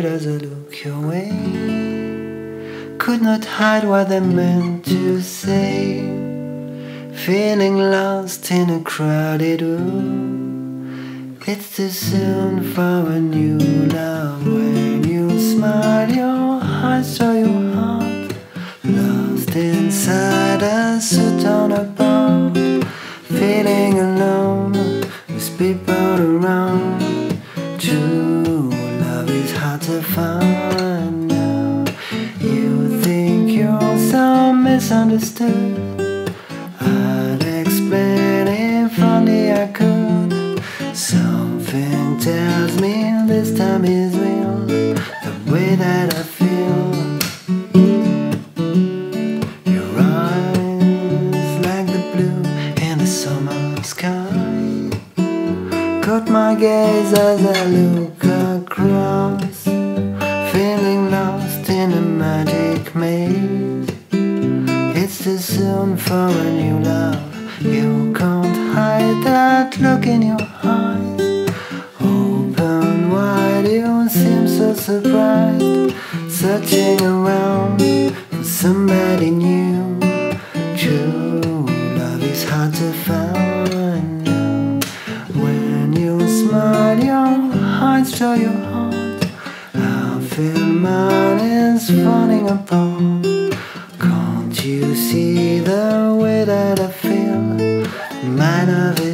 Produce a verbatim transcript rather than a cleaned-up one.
straight as I look your way. Could not hide what I meant to say. Feeling lost in a crowded room. It's too soon for a new love. When you smile, your eyes show your heart. Lost inside a suit on a boat. Feeling alone with people around. True love is hard to find now. You think you're so misunderstood. I'd explain if only I could. Something tells me this time is real. The way that I feel. Your eyes like the blue in the summer sky. Caught my gaze as I look across. Feeling lost in a magic maze. It's too soon for a new love. You can't hide that look in your eyes. Open wide, you seem so surprised. Searching around for somebody new. True love is hard to find now. When you smile, your eyes show your heart. I feel mine is falling apart. Can't you see the way that I feel? My love is